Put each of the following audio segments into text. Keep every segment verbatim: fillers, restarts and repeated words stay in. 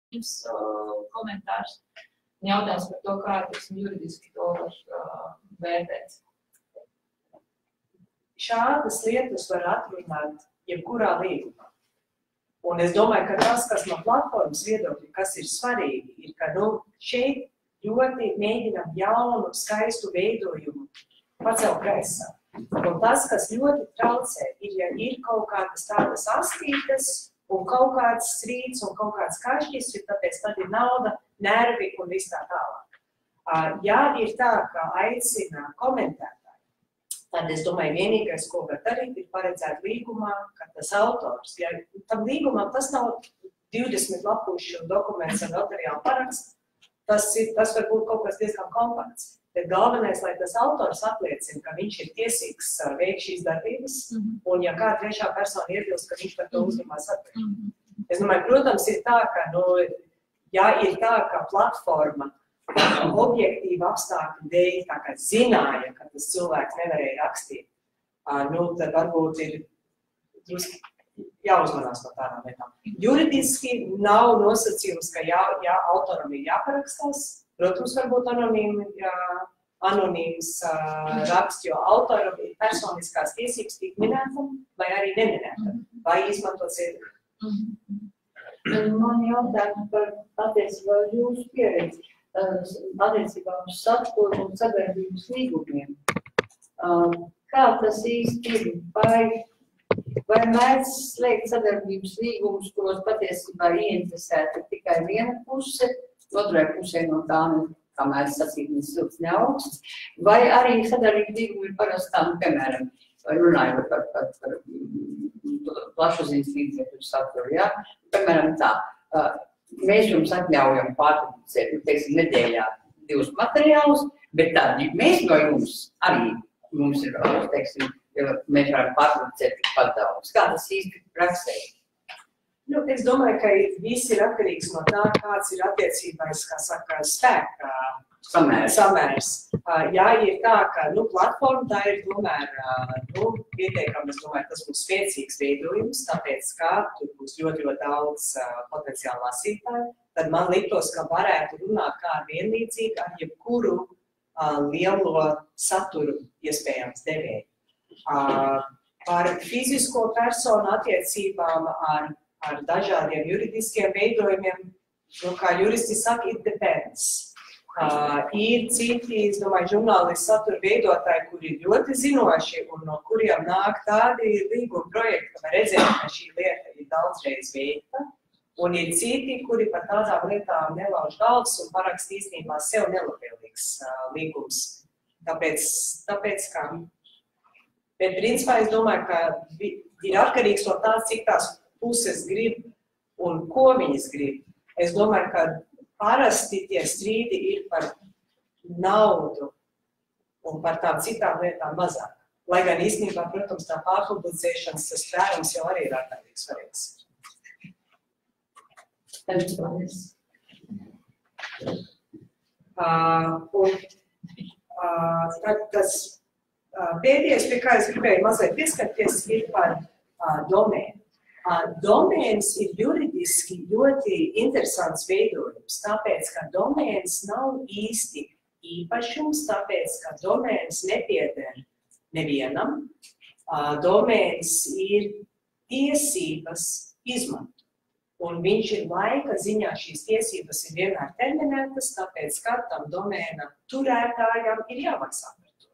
jums uh, komentārs un jautājums par to, kā tiksim juridiski to var uh, vērtēt. Šādas lietas var atrunāt jebkurā līgumā. Un es domāju, ka tas, kas no platformas viedokļa, kas ir svarīgi, ir, ka nu, šeit ļoti mēģinam jaunu, skaistu veidojumu pacelt gaisā. Un tas, kas ļoti traucē, ir, ja ir kaut kādas tādas astītes un kaut kāds strīds un kaut kāds kašķis, jo tāpēc tad ir nauda, nervi un viss tā tālāk. Ja ir tā, ka aicina komentētāji, tad es domāju, vienīgais, ko var darīt, ir paredzēt līgumā, ka tas autors, ja tam līgumam tas nav divdesmit lapušu dokuments ar notariālu parakstu, tas, ir, tas var būt kaut kas diezgan kompakts. Bet galvenais, lai tas autors apliecina, ka viņš ir tiesīgs veikt šīs darbības, mm-hmm. un ja kāda trešā persona iebilst, ka viņš par to uzņemās atbildību. Mm-hmm. Es domāju, protams, ir tā, ka, nu, ja ir tā, ka platforma objektīva apstākļu dēļ tā kā zināja, ka tas cilvēks nevarēja rakstīt, nu, tad varbūt ir druski jāuzmanās no tādām lietām. Juridiski nav nosacījums, ka jā, jā, autoram ir jāparakstās. Protams, varbūt anonīmi, jā, anonīms uh, raksts, jo autoram ir personiskās tiesības tiek minētam vai arī neminētam, vai izmantot sēdekli. Mm-hmm. Man jautājums par attiecībā uz jūsu pieredzi, attiecībā uz saturu un sadarbības līgumiem. Kā tas īsti ir? Vai, vai mēdz slēgt sadarbības līgumus, kuros patiesībā ieinteresēta tikai viena puse, otrai pusē no tā, kā mēs sacīsim, silts ne augsts, vai arī sadarbības līgumi ir parastām, piemēram, runājot par, par, par plašsaziņas līdzekļu saturu, ja? Piemēram tā, mēs jums atļaujam pārpublicēt, teiksim, nedēļā divus materiālus, bet tad mēs no jums arī, mums ir, teiksim, mēs varam pārpublicēt tikpat daudz. Kā tas īsti praksē? Nu, es domāju, ka viss ir atkarīgs no tā, kāds ir attiecībās, kā saka, spēka samērs. samērs. Jā, ir tā, ka nu, platforma tā ir tomēr nu, pietiekami, es domāju, tas būs spēcīgs veidojums, tāpēc, kā tur būs ļoti, ļoti daudz potenciāli lasītāju, tad man liktos, ka varētu runāt kā vienlīdzīgi ar jebkuru lielo saturu iespējams devēju. Par fizisko personu attiecībām ar ar dažādiem juridiskiem veidojumiem, nu, kā juristi saka, it depends. Uh, ir citi, es domāju, žurnālisti satura veidotāji, kuri ir ļoti zinoši un no kuriem nāk tādi līguma projekti, ka var redzēt, ka šī lieta ir daudzreiz veikta. Un ir citi, kuri par tādām lietām nelauž galvas un parakst īstenībā sev nelabvēlīgs uh, līgums. Tāpēc, tāpēc, kā. Bet principā es domāju, ka ir atkarīgs no tā, cik tās puses grib un ko viņas grib. Es domāju, ka parasti tie strīdi ir par naudu un par tām citām lietām mazāk. Lai gan īstenībā, protams, tā pārpublicēšanas tas tvērums jau arī ir ārkārtīgi svarīgs. Uh, un uh, tad tas uh, pēdējais, pie kā es gribēju mazliet pieskarties, ir par uh, domēnu. Domēns ir juridiski ļoti interesants veidojums, tāpēc, ka domēns nav īsti īpašums, tāpēc, ka domēns nepieder nevienam. Domēns ir tiesības izmantot. Un viņš ir laika ziņā, šīs tiesības ir vienmēr terminētas, tāpēc, ka tam domēna turētājam ir jāmaksā par to.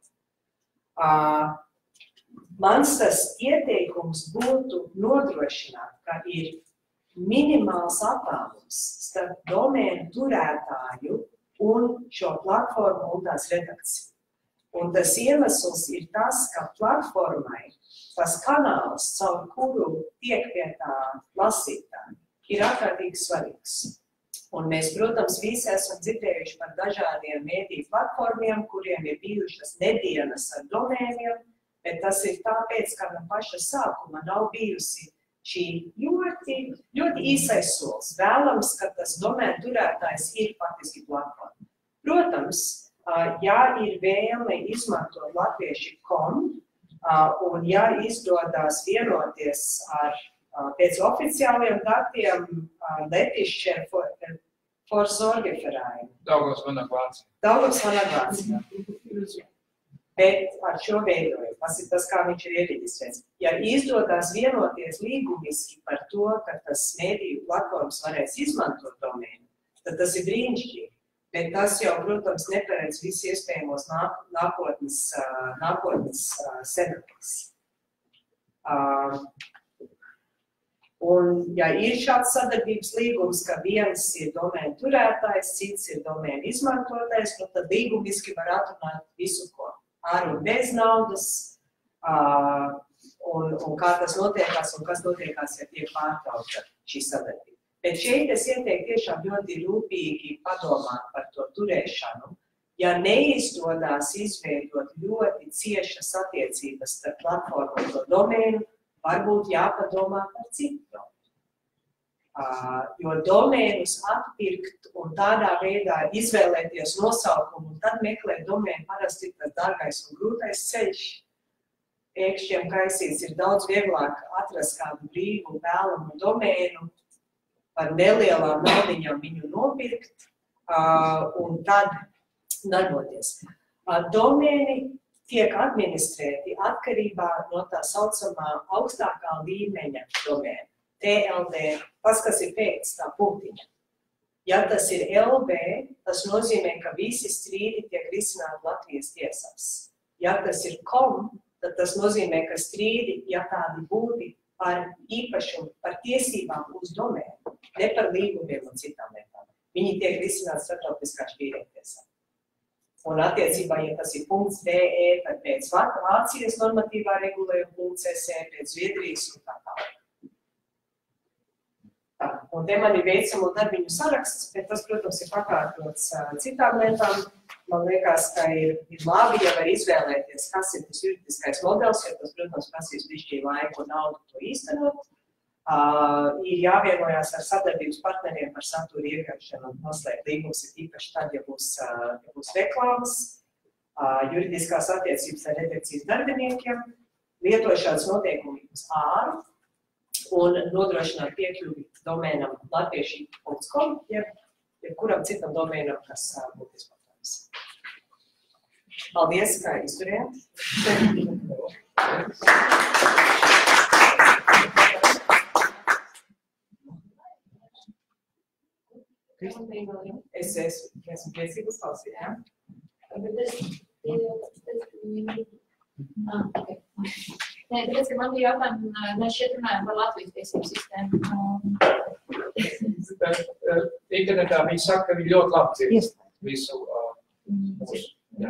Mans tas ieteikums būtu nodrošināt, ka ir minimāls attālums starp domēnu turētāju un šo platformu un tās redakciju. Un tas iemesls ir tas, ka platformai tas kanāls, caur kuru tiek pie tā lasītāja, ir ārkārtīgi svarīgs. Un mēs, protams, visi esam dzirdējuši par dažādiem mēdīju platformiem, kuriem ir bijušas nedienas ar domēniem, bet tas ir tāpēc, ka no paša sākuma nav bijusi šī ļoti, ļoti īsais solis. Vēlams, ka tas domēnu turētājs ir faktiski platforma. Protams, ja ir vēlme izmantot latvieši punkt com un ja izdodas vienoties ar pēc oficiāliem datiem Letišķer Vorsorgeverein. Daugavas Vanag Vācija. Daugavas Vanag Vācija. Bet ar šo veidojumu, tas ir tas, kā viņš ir iereģistrēts. Ja izdodas vienoties līgumiski par to, ka tas mediju platformas varēs izmantot domēnu, tad tas ir brīnišķīgi. Bet tas jau, protams, neparedz visu iespējamos nāk, nākotnes, nākotnes senators. Uh, un, ja ir šāds sadarbības līgums, ka viens ir domēnu turētājs, cits ir domēnu izmantotais, nu tad līgumiski var atrunāt visu, ko ar un bez naudas, uh, un, un kā tas notiekās, un kas notiekās, ja tiek pārtraukta šī sadarbība. Bet šeit es ieteiktu tiešām ļoti rūpīgi padomāt par to turēšanu. Ja neizdodas izveidot ļoti ciešas attiecības starp platformu un to domēnu, varbūt jāpadomā par citu domēnu. Uh, jo domēnus atpirkt un tādā veidā izvēlēties nosaukumu un tad meklēt domēnu parasti ir tas dārgais un grūtais ceļš. Pēkšņiem kaisīts ir daudz vieglāk atrast kādu brīvu vēlamu domēnu, par nelielām naudiņām viņu nopirkt uh, un tad darboties. Uh, domēni tiek administrēti atkarībā no tā saucamā augstākā līmeņa domēna. T L D, tas, kas ir pēc tā punktiņa. Ja tas ir L B, tas nozīmē, ka visi strīdi tiek risināti Latvijas tiesās. Ja tas ir com, tad tas nozīmē, ka strīdi, ja tādi būtu, par īpašumu, par tiesībām uz domēnu, ne par līgumiem un citām lietām. Viņi tiek risināti starptautiskā šķīrietiesā. Un attiecībā, ja tas ir punkts D E, tad pēc Vācijas normatīvā regulējuma punkts S E, pēc Zviedrijas un tā tālāk. Tā, un te man ir veicamo darbiņu saraksts, bet tas, protams, ir pakārtots uh, citām lietām. Man liekas, ka ir, ir labi, ja var izvēlēties, kas ir tas juridiskais modelis, jo tas, protams, prasīs bišķī laiku un naudu to īstenot. Uh, ir jāvienojās ar sadarbības partneriem par satura iegāšanu un noslēgt līgumus, ir īpaši tad, ja būs, uh, ja būs reklāmas, uh, juridiskās attiecības ar redakcijas darbiniekiem, lietošanas noteikumi uz āru un nodrošināt piekļuvi domēnam latvieši punkts com, jeb, jeb kuram citam domēnam, kas uh, būtu izmantojams. Paldies, kā izturējāt. Es esmu, esmu priecīgi uzklausīt, jā? Bet es, ah, okay. Nē, tāpēc, ka man bija jautājumi, mēs šeit runājam par Latvijas tiesību sistēmu. Internetā viņi saka, ka viņi ļoti labi dzird visu mūsu. Jā.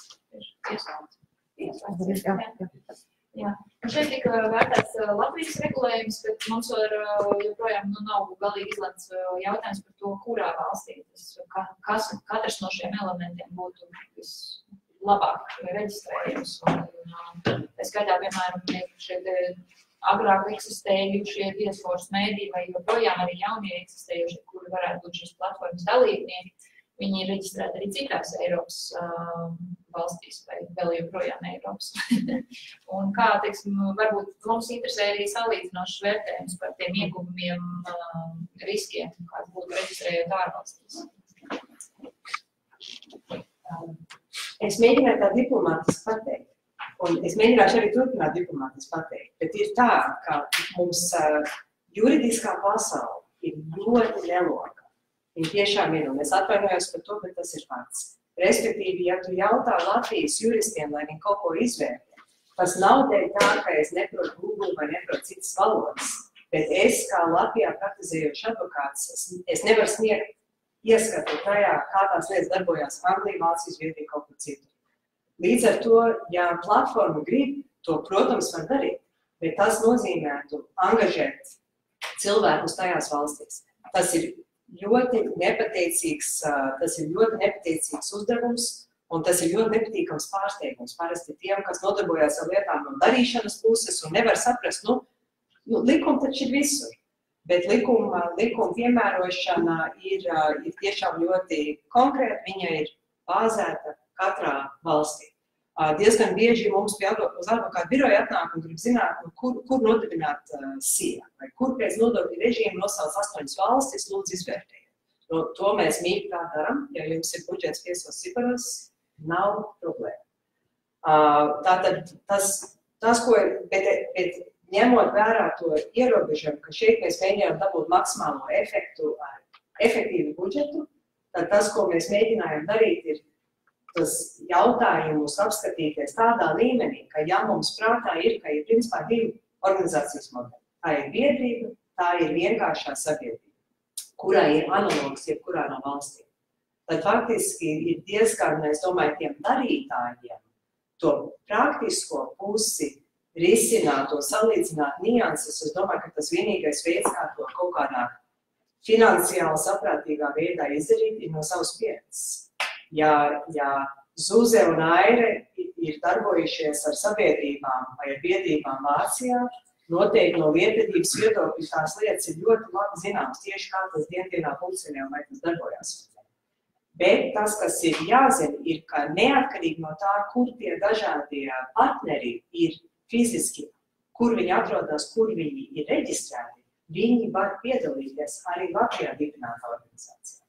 Jā. Un šeit tika vērtēts Latvijas regulējums, bet mums var joprojām nu, nav galīgi izlemts jautājums par to, kurā valstī tas, kas, katrs no šiem elementiem būtu vislabāk reģistrējums. Es skaitā, piemēram, šeit agrāk eksistējušie diasporas mēdī vai joprojām arī jaunie eksistējušie, kuri varētu būt šīs platformas dalībnieki. Viņi ir reģistrēti arī citās Eiropas uh, valstīs vai vēl joprojām Eiropas. Un kā, teiksim, varbūt mums interesē arī salīdzinošs vērtējums par tiem ieguvumiem, uh, riskiem, kāds būtu reģistrējot ārvalstīs. Es mēģināju tā diplomātiski pateikt, un es mēģināšu arī turpināt diplomātiski pateikt, bet ir tā, ka mums uh, juridiskā pasaule ir ļoti neloka. Viņi tiešām ir, un es atvainojos par to, bet tas ir fakts. Respektīvi, ja tu jautā Latvijas juristiem, lai viņi kaut ko izvērtē, tas nav dēļ tā, ka es neprotu Google vai neprotu citas valodas, bet es, kā Latvijā praktizējošs advokāts, es, es nevaru sniegt ieskatu tajā, kā tās lietas darbojās Anglijā, Vācijas, Zviedrijā, kaut kur citur. Līdz ar to, ja platforma grib, to, protams, var darīt, bet tas nozīmētu angažēt cilvēkus tajās valstīs. Tas ir ļoti nepateicīgs, tas ir ļoti nepateicīgs uzdevums, un tas ir ļoti nepatīkams pārsteigums. Parasti tiem, kas nodarbojās ar lietām no darīšanas puses un nevar saprast, nu, nu likumi taču ir visur. Bet likuma, likuma piemērošana ir, ir tiešām ļoti konkrēta, viņa ir bāzēta katrā valstī. Diezgan bieži mums pie uz advokātu biroja atnāk un grib zināt, nu, kur, kur nodibināt uh, S I A, vai kur pēc nodokļu režīmu nosauc astoņas valstis, lūdzu izvērtējiet. No, to mēs mīgi tā daram, ja jums ir budžets piecos ciparos, nav problēma. Uh, tātad tas, tas ko, bet, bet ņemot vērā to ierobežojumu, ka šeit mēs mēģinām dabūt maksimālo efektu ar efektīvu budžetu, tad tas, ko mēs mēģinājām darīt, ir tas jautājumus apskatīties tādā līmenī, ka ja mums prātā ir, ka ir principā divi organizācijas modeļi. Tā ir biedrība, tā ir vienkāršā sabiedrība, kurā ir analogs jebkurā no valstīm. Tad faktiski ir diezgan, es domāju, tiem darītājiem to praktisko pusi risināt, to salīdzināt nianses. Es domāju, ka tas vienīgais veids, kā to kaut kādā finansiāli saprātīgā veidā izdarīt, ir no savas pieredzes. Ja, ja Zuze un Aire ir darbojušies ar sabiedrībām vai ar biedrībām Vācijā, noteikti no lietvedības viedokļa tās lietas ir ļoti labi zināmas, tieši kā tas diendienā funkcionē un vai tas darbojās. Bet tas, kas ir jāzina, ir, ka neatkarīgi no tā, kur tie dažādie partneri ir fiziski, kur viņi atrodas, kur viņi ir reģistrēti, viņi var piedalīties arī Latvijā dibinātā organizācijā.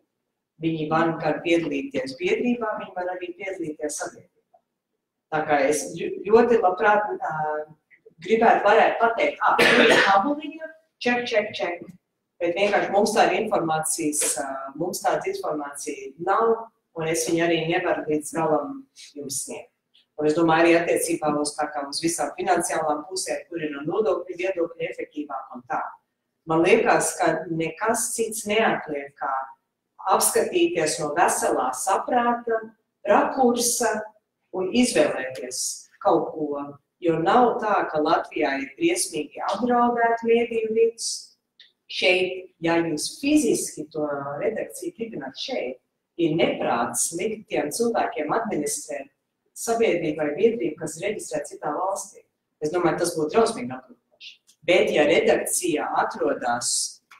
Viņi var gan piedalīties biedrībā, viņi var arī piedalīties sabiedrībā. Tā kā es ļoti labprāt uh, gribētu varētu pateikt, ah, ir tabuliņa, ček, ček, ček. Bet vienkārši mums tāda informācijas, uh, mums tāda informācija nav, un es viņu arī nevaru līdz galam jums sniegt. Un es domāju arī attiecībā uz, tā kā uz visām finansiālām pusēm, kur ir no nodokļu viedokļu efektīvāk un tā. Man liekas, ka nekas cits neatliek, kā apskatīties no veselā saprāta, rakursa un izvēlēties kaut ko, jo nav tā, ka Latvijā ir briesmīgi apdraudēta mediju vidus. Šeit, ja jūs fiziski to redakciju dibināt šeit, ir neprāts likt tiem cilvēkiem administrēt sabiedrību vai biedrību, kas ir reģistrēta citā valstī. Es domāju, tas būtu drausmīgi apgrūtoši. Bet, ja redakcija atrodas,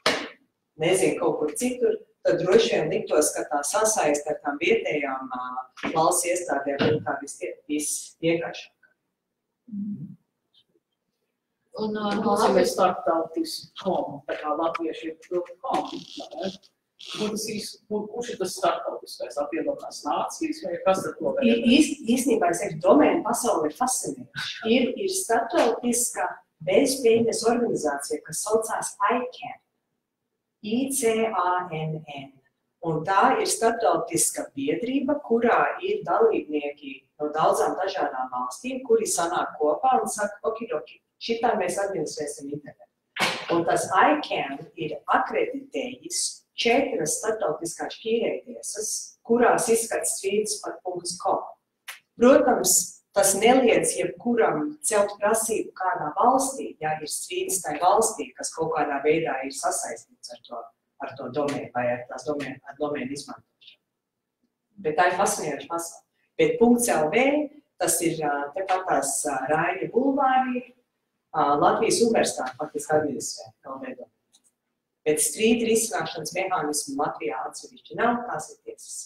nezinu, kaut kur citur, tad droši vien liktos, ka tā sasaist ar tām vietējām valsts iestādēm ir tā visvienkāršāk. Un mums ir starptautis kom, tā kā latvieši ir kom. Kurš ir tas starptautiskais apvienotās nācijas, vai kas ar to vēl? Īstenībā, es teiktu, domēna pasauli ir fascinējuši. Ir, ir starptautiska bezpēļņas organizācija, kas saucās I C A N. I C A N N. Un tā ir starptautiska biedrība, kurā ir dalībnieki no daudzām dažādām valstīm, kuri sanāk kopā un saka, okidoki, šitā mēs administrēsim internetu. Un tas I C A N ir akreditējis četras starptautiskās šķīrētiesas, kurās izskats strīdus par .com. Protams, tas neliedz jebkuram celt prasību kādā valstī, ja ir strīds tajā valstī, kas kaut kādā veidā ir sasaistīts ar to, ar to domēnu vai ar tās domēnu, ar domēnu izmantošanu. Bet tā ir fascinējoša pasaule. Bet .lv, tas ir tepat tās Raina bulvārī, Latvijas universitāte faktiski administrē L V domēnu. Bet strīdu risināšanas mehānismu Latvijā atsevišķi nav, tās ir tiesas.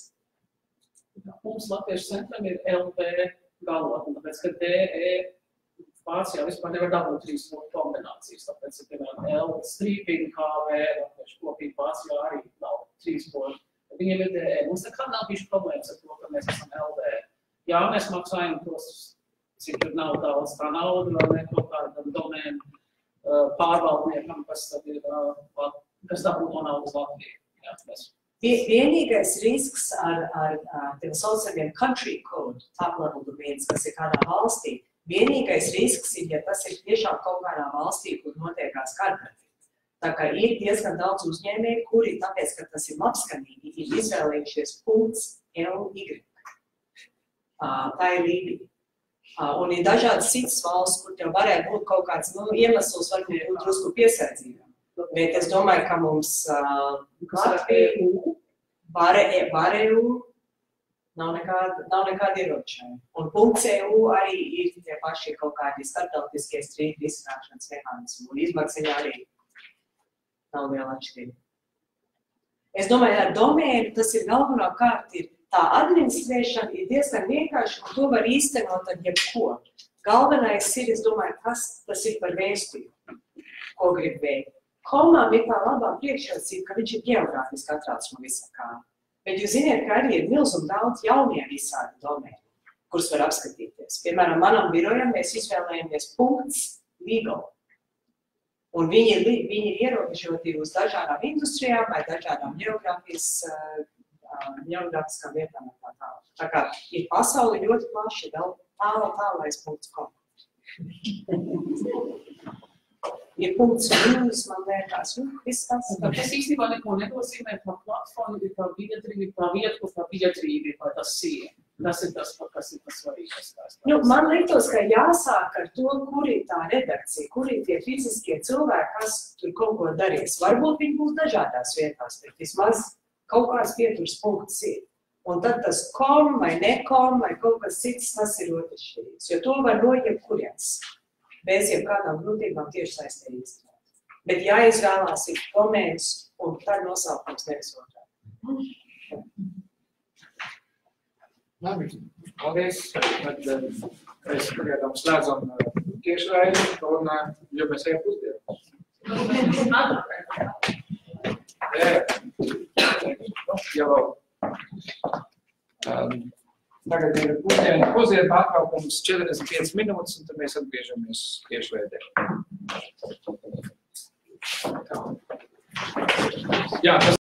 Mums Latviešu centram ir L V galotni, tāpēc, ka D E Vācijā vispār nevar dabūt trīs kombinācijas, tāpēc, ka, piemēram, L strīpīgi K V, Latviešu kopīgi Vācijā arī nav trīs poli. Viņiem ir D E. Mums nekad nav bijuši problēmas ar to, ka mēs esam L V. Jā, mēs maksājam tos, cik tur nav daudz tā nauda, vai ne kaut kādam domēnu pārvaldniekam, kas tad ir, kas tā būtu no naudas Latvijā. Jā, mēs Vienīgais risks ar, ar, ar tiem saucamiem country code, top-level domains, kas ir kādā valstī, vienīgais risks ir, ja tas ir tiešām kaut kādā valstī, kur notiekās kardarbība. Tā kā ir diezgan daudz uzņēmēju, kuri, tāpēc, ka tas ir labskanīgi, ir izvēlējušies .L Y. Tā ir Lībija. Un ir dažādas citas valsts, kur tev varētu būt kaut kāds nu, iemesls, varbūt būt drusku piesardzīgam. Bet es domāju, ka mums Latvija, Bareu nav nekāda, nav nekāda ierobežojuma. Un .cu arī ir tie paši kaut kādi starptautiskie strīdu risināšanas mehānismi. Un izmaksā arī nav liela atšķirība. Es domāju, ar domēnu tas ir galvenokārt ir tā administrēšana ir diezgan vienkārši, un to var īstenot ar jebko. Galvenais ir, es domāju, kas tas ir par vēstījumu, ko grib veikt. komām ir tā labā priekšrocība, ka viņš ir ģeogrāfiski atrāds no visa kā. Bet jūs ziniet, ka arī ir milzum daudz jaunie visādi domēni, kurus var apskatīties. Piemēram, manam birojam mēs izvēlējamies punkts legal. Un viņi ir, viņi ir ierobežoti uz dažādām industrijām vai dažādām ģeogrāfijas, ģeogrāfiskām vietām un tā tālāk. Tā kā ir pasauli ļoti plaši, vēl tālā tālais punkts kom. Ir punkts minus, man liekas, nu, viss tas. Es īstenībā neko nenozīmē par platformu, ir par biedrību, par vietu, kur par biedrību, par tas sien. Tas ir tas, kas ir tas svarīgākais. Nu, man liktos, ka jāsāk ar to, kur ir tā redakcija, kur ir tie fiziskie cilvēki, kas tur kaut ko darīs. Varbūt viņi būs dažādās vietās, bet vismaz kaut kāds pieturs punkts ir. Un tad tas kom vai nekom vai kaut kas cits, tas ir otršķirīgs, jo to var no jebkurienes. Bez jebkādām grūtībām tieši saistē īstenot. Bet jāizvēlās ir domēns un tad nosaukums nevis otrā. Labi, paldies. Tad mēs pagaidām slēdzam tiešraidi un jau mēs ejam pusdienu. Jā, jau. Um, Tagad ir pusdienu, pusdienu pārtraukums četrdesmit piecas minūtes, un tad mēs atgriežamies tiešraidē. Jā, tas